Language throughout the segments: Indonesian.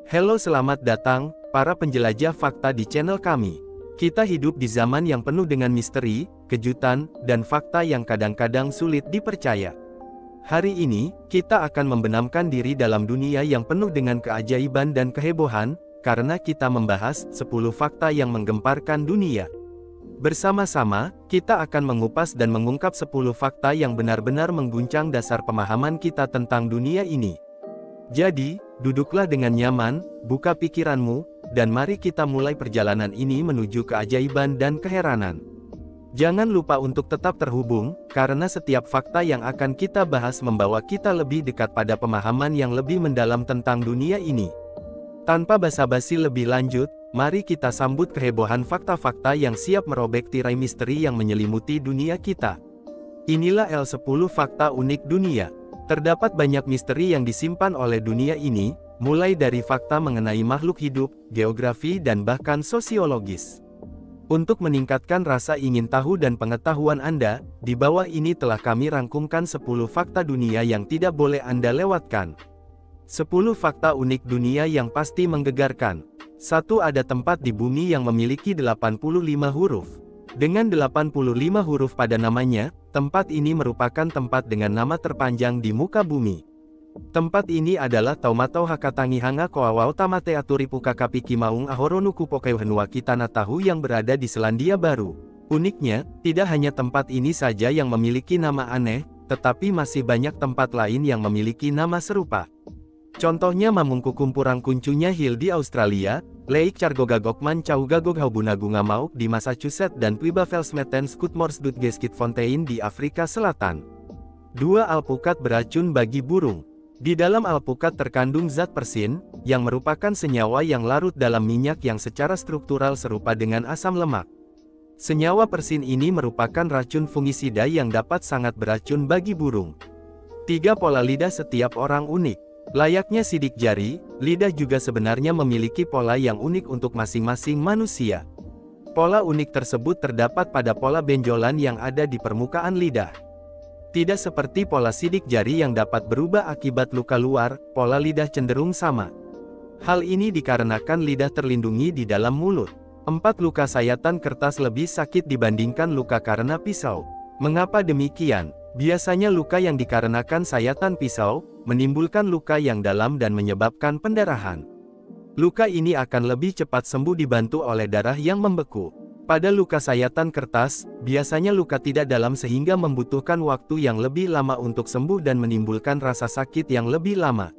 Halo, selamat datang, para penjelajah fakta di channel kami. Kita hidup di zaman yang penuh dengan misteri, kejutan, dan fakta yang kadang-kadang sulit dipercaya. Hari ini, kita akan membenamkan diri dalam dunia yang penuh dengan keajaiban dan kehebohan, karena kita membahas 10 fakta yang menggemparkan dunia. Bersama-sama, kita akan mengupas dan mengungkap 10 fakta yang benar-benar mengguncang dasar pemahaman kita tentang dunia ini. Jadi, duduklah dengan nyaman, buka pikiranmu, dan mari kita mulai perjalanan ini menuju keajaiban dan keheranan. Jangan lupa untuk tetap terhubung, karena setiap fakta yang akan kita bahas membawa kita lebih dekat pada pemahaman yang lebih mendalam tentang dunia ini. Tanpa basa-basi lebih lanjut, mari kita sambut kehebohan fakta-fakta yang siap merobek tirai misteri yang menyelimuti dunia kita. Inilah L10 Fakta Unik Dunia. Terdapat banyak misteri yang disimpan oleh dunia ini, mulai dari fakta mengenai makhluk hidup, geografi dan bahkan sosiologis. Untuk meningkatkan rasa ingin tahu dan pengetahuan Anda, di bawah ini telah kami rangkumkan 10 fakta dunia yang tidak boleh Anda lewatkan. 10 fakta unik dunia yang pasti menggegarkan. 1. Ada tempat di bumi yang memiliki 85 huruf. Dengan 85 huruf pada namanya, tempat ini merupakan tempat dengan nama terpanjang di muka bumi. Tempat ini adalah Taumatau Hakatangi Hanga Koawau Tamate Aturi Pukakapiki Maung Ahoronuku Pokeuhenua Kitana Tahu yang berada di Selandia Baru. Uniknya, tidak hanya tempat ini saja yang memiliki nama aneh, tetapi masih banyak tempat lain yang memiliki nama serupa. Contohnya Mamungkukumpurang Kuncunya Hill di Australia, Lake Chargogagokman Caugagog Haubunaguna Mauk di Massachusetts dan Tweebavelsmeten Skutmorsdutgeskit Fontaine di Afrika Selatan. 2. Alpukat beracun bagi burung. Di dalam alpukat terkandung zat persin, yang merupakan senyawa yang larut dalam minyak yang secara struktural serupa dengan asam lemak. Senyawa persin ini merupakan racun fungisida yang dapat sangat beracun bagi burung. 3. Pola lidah setiap orang unik. Layaknya sidik jari, lidah juga sebenarnya memiliki pola yang unik untuk masing-masing manusia. Pola unik tersebut terdapat pada pola benjolan yang ada di permukaan lidah. Tidak seperti pola sidik jari yang dapat berubah akibat luka luar, pola lidah cenderung sama. Hal ini dikarenakan lidah terlindungi di dalam mulut. 4. Luka sayatan kertas lebih sakit dibandingkan luka karena pisau. Mengapa demikian? Biasanya luka yang dikarenakan sayatan pisau, menimbulkan luka yang dalam dan menyebabkan pendarahan. Luka ini akan lebih cepat sembuh dibantu oleh darah yang membeku. Pada luka sayatan kertas, biasanya luka tidak dalam sehingga membutuhkan waktu yang lebih lama untuk sembuh dan menimbulkan rasa sakit yang lebih lama.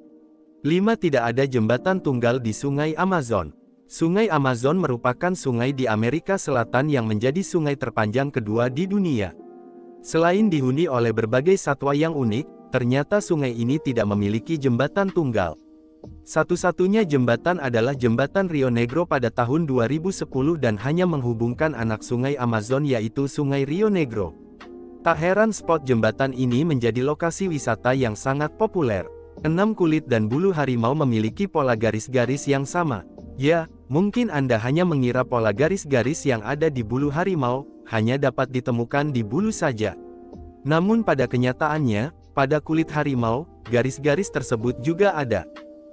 5. Tidak ada jembatan tunggal di Sungai Amazon. Sungai Amazon merupakan sungai di Amerika Selatan yang menjadi sungai terpanjang kedua di dunia. Selain dihuni oleh berbagai satwa yang unik, ternyata sungai ini tidak memiliki jembatan tunggal. Satu-satunya jembatan adalah jembatan Rio Negro pada tahun 2010 dan hanya menghubungkan anak sungai Amazon yaitu Sungai Rio Negro. Tak heran spot jembatan ini menjadi lokasi wisata yang sangat populer. 6. Kulit dan bulu harimau memiliki pola garis-garis yang sama. Ya, mungkin Anda hanya mengira pola garis-garis yang ada di bulu harimau hanya dapat ditemukan di bulu saja. Namun pada kenyataannya, pada kulit harimau, garis-garis tersebut juga ada.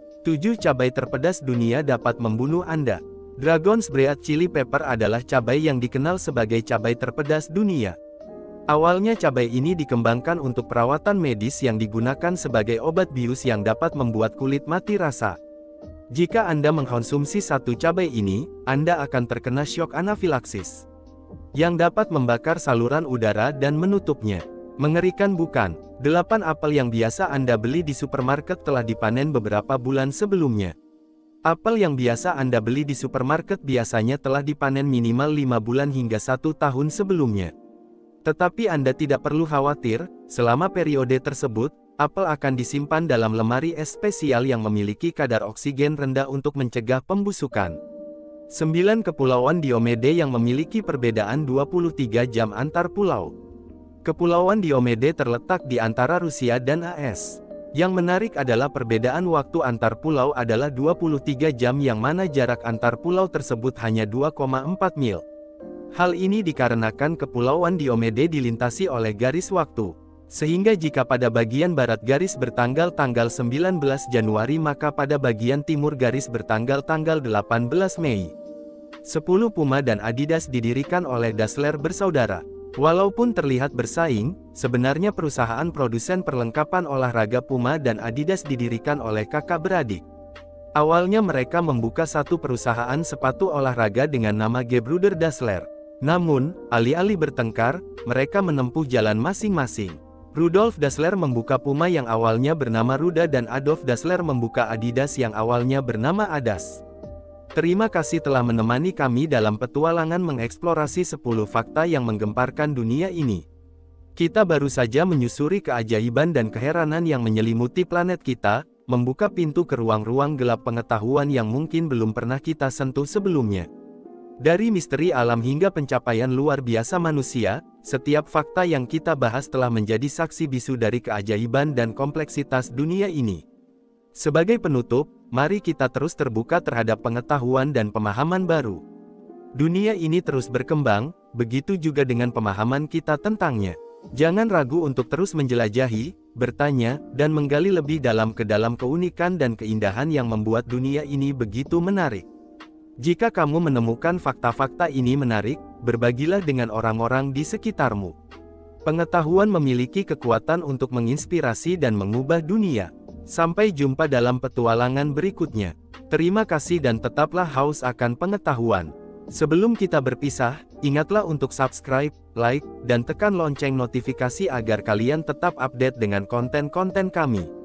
7. Cabai terpedas dunia dapat membunuh Anda. Dragon's Breath Chili Pepper adalah cabai yang dikenal sebagai cabai terpedas dunia. Awalnya cabai ini dikembangkan untuk perawatan medis yang digunakan sebagai obat bius yang dapat membuat kulit mati rasa. Jika Anda mengkonsumsi satu cabai ini, Anda akan terkena syok anafilaksis yang dapat membakar saluran udara dan menutupnya. Mengerikan bukan? 8. Apel yang biasa Anda beli di supermarket telah dipanen beberapa bulan sebelumnya. Apel yang biasa Anda beli di supermarket biasanya telah dipanen minimal 5 bulan hingga 1 tahun sebelumnya. Tetapi Anda tidak perlu khawatir, selama periode tersebut, apel akan disimpan dalam lemari es spesial yang memiliki kadar oksigen rendah untuk mencegah pembusukan. 9. Kepulauan Diomede yang memiliki perbedaan 23 jam antar pulau. Kepulauan Diomede terletak di antara Rusia dan AS. Yang menarik adalah perbedaan waktu antar pulau adalah 23 jam yang mana jarak antar pulau tersebut hanya 2,4 mil. Hal ini dikarenakan Kepulauan Diomede dilintasi oleh garis waktu. Sehingga jika pada bagian barat garis bertanggal tanggal 19 Januari maka pada bagian timur garis bertanggal tanggal 18 Mei. 10 Puma dan Adidas didirikan oleh Dassler bersaudara. Walaupun terlihat bersaing, sebenarnya perusahaan produsen perlengkapan olahraga Puma dan Adidas didirikan oleh kakak beradik. Awalnya mereka membuka satu perusahaan sepatu olahraga dengan nama Gebruder Dassler. Namun, alih-alih bertengkar, mereka menempuh jalan masing-masing. Rudolf Dassler membuka Puma yang awalnya bernama Ruda dan Adolf Dassler membuka Adidas yang awalnya bernama Adas. Terima kasih telah menemani kami dalam petualangan mengeksplorasi 10 fakta yang menggemparkan dunia ini. Kita baru saja menyusuri keajaiban dan keheranan yang menyelimuti planet kita, membuka pintu ke ruang-ruang gelap pengetahuan yang mungkin belum pernah kita sentuh sebelumnya. Dari misteri alam hingga pencapaian luar biasa manusia, setiap fakta yang kita bahas telah menjadi saksi bisu dari keajaiban dan kompleksitas dunia ini. Sebagai penutup, mari kita terus terbuka terhadap pengetahuan dan pemahaman baru. Dunia ini terus berkembang, begitu juga dengan pemahaman kita tentangnya. Jangan ragu untuk terus menjelajahi, bertanya, dan menggali lebih dalam ke dalam keunikan dan keindahan yang membuat dunia ini begitu menarik. Jika kamu menemukan fakta-fakta ini menarik, berbagilah dengan orang-orang di sekitarmu. Pengetahuan memiliki kekuatan untuk menginspirasi dan mengubah dunia. Sampai jumpa dalam petualangan berikutnya. Terima kasih dan tetaplah haus akan pengetahuan. Sebelum kita berpisah, ingatlah untuk subscribe, like, dan tekan lonceng notifikasi agar kalian tetap update dengan konten-konten kami.